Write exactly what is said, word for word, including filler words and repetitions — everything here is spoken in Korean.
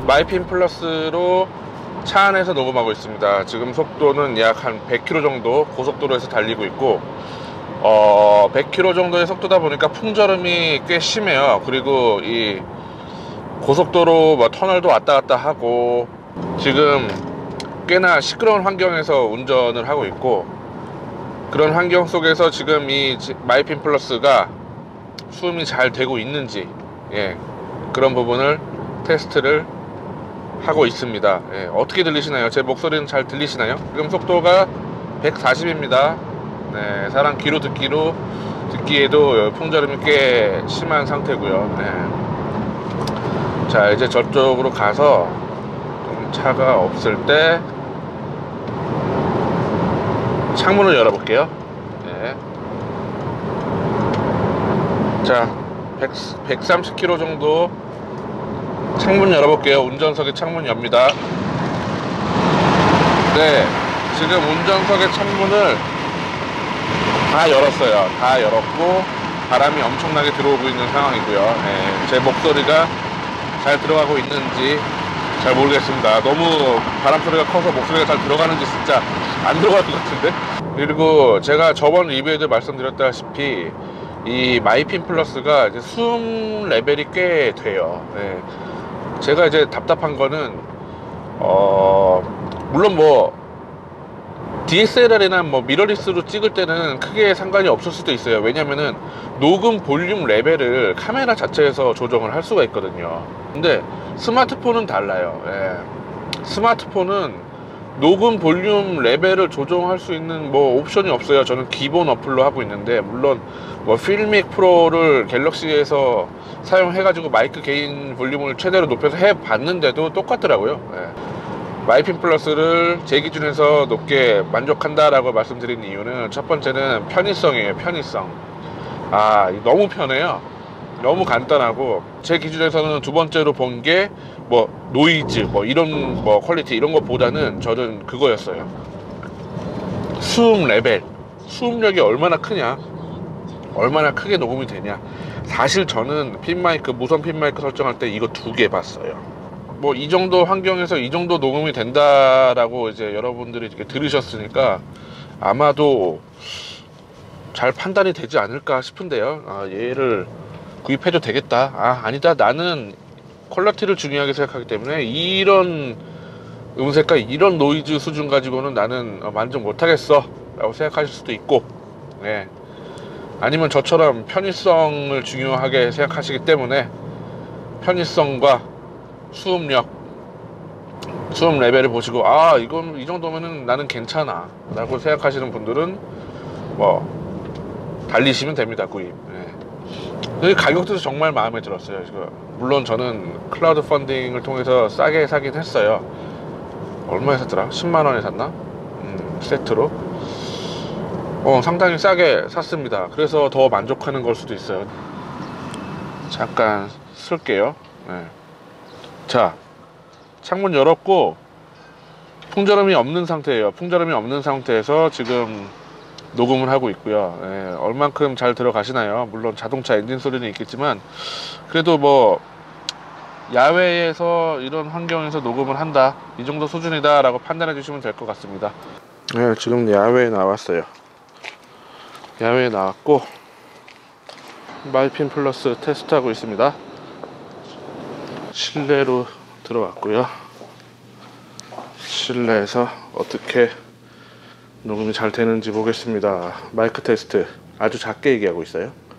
마이핀 플러스로 차 안에서 녹음하고 있습니다. 지금 속도는 약 한 백 킬로미터 정도 고속도로에서 달리고 있고, 어, 백 킬로미터 정도의 속도다 보니까 풍절음이 꽤 심해요. 그리고 이 고속도로 뭐 터널도 왔다 갔다 하고, 지금 꽤나 시끄러운 환경에서 운전을 하고 있고, 그런 환경 속에서 지금 이 마이핀 플러스가 수음이 잘 되고 있는지, 예, 그런 부분을 테스트를 하고 있습니다. 예, 어떻게 들리시나요? 제 목소리는 잘 들리시나요? 지금 속도가 백사십입니다. 네, 사람 귀로 듣기로 듣기에도 풍절음이 꽤 심한 상태고요. 네. 자, 이제 저쪽으로 가서 좀 차가 없을 때 창문을 열어볼게요. 네. 자, 백삼십 킬로미터 정도 창문 열어볼게요. 운전석의 창문 엽니다. 네, 지금 운전석의 창문을 다 열었어요. 다 열었고 바람이 엄청나게 들어오고 있는 상황이고요. 네, 제 목소리가 잘 들어가고 있는지 잘 모르겠습니다. 너무 바람 소리가 커서 목소리가 잘 들어가는지 진짜 안 들어갈 것 같은데. 그리고 제가 저번 리뷰에도 말씀드렸다시피 이 마이핀 플러스가 이제 수음 레벨이 꽤 돼요. 네. 제가 이제 답답한 거는 어 물론 뭐 디에스엘알이나 뭐 미러리스로 찍을 때는 크게 상관이 없을 수도 있어요. 왜냐면은 녹음 볼륨 레벨을 카메라 자체에서 조정을 할 수가 있거든요. 근데 스마트폰은 달라요. 예. 스마트폰은 녹음 볼륨 레벨을 조정할 수 있는 뭐 옵션이 없어요. 저는 기본 어플로 하고 있는데, 물론 뭐 필믹 프로를 갤럭시에서 사용해 가지고 마이크 게인 볼륨을 최대로 높여서 해 봤는데도 똑같더라고요. 예. 마이핀 플러스를 제 기준에서 높게 만족한다 라고 말씀드린 이유는, 첫 번째는 편의성이에요. 편의성. 아, 너무 편해요. 너무 간단하고, 제 기준에서는 두 번째로 본 게 뭐 노이즈 뭐 이런 뭐 퀄리티 이런 것보다는 저는 그거였어요. 수음 레벨, 수음력이 얼마나 크냐, 얼마나 크게 녹음이 되냐. 사실 저는 핀 마이크, 무선 핀 마이크 설정할 때 이거 두 개 봤어요. 뭐 이 정도 환경에서 이 정도 녹음이 된다라고 이제 여러분들이 이렇게 들으셨으니까 아마도 잘 판단이 되지 않을까 싶은데요. 아, 얘를 구입해도 되겠다. 아, 아니다, 나는 퀄리티를 중요하게 생각하기 때문에 이런 음색과 이런 노이즈 수준 가지고는 나는 만족 못하겠어 라고 생각하실 수도 있고, 네. 아니면 저처럼 편의성을 중요하게 생각하시기 때문에 편의성과 수음력, 수음 레벨을 보시고 아, 이건 이 정도면은 나는 괜찮아 라고 생각하시는 분들은 뭐 달리시면 됩니다. 구입. 네. 가격도 정말 마음에 들었어요. 물론 저는 클라우드 펀딩을 통해서 싸게 사긴 했어요. 얼마에 샀더라? 십만 원에 샀나? 음, 세트로. 어, 상당히 싸게 샀습니다. 그래서 더 만족하는 걸 수도 있어요. 잠깐 쓸게요. 네. 자, 창문 열었고 풍절음이 없는 상태예요. 풍절음이 없는 상태에서 지금 녹음을 하고 있고요. 예, 얼만큼 잘 들어가시나요? 물론 자동차 엔진 소리는 있겠지만 그래도 뭐 야외에서 이런 환경에서 녹음을 한다, 이 정도 수준이다 라고 판단해 주시면 될 것 같습니다. 네, 지금 야외에 나왔어요. 야외에 나왔고 마이핀 플러스 테스트하고 있습니다. 실내로 들어왔고요. 실내에서 어떻게 녹음이 잘 되는지 보겠습니다. 마이크 테스트 아주 작게 얘기하고 있어요.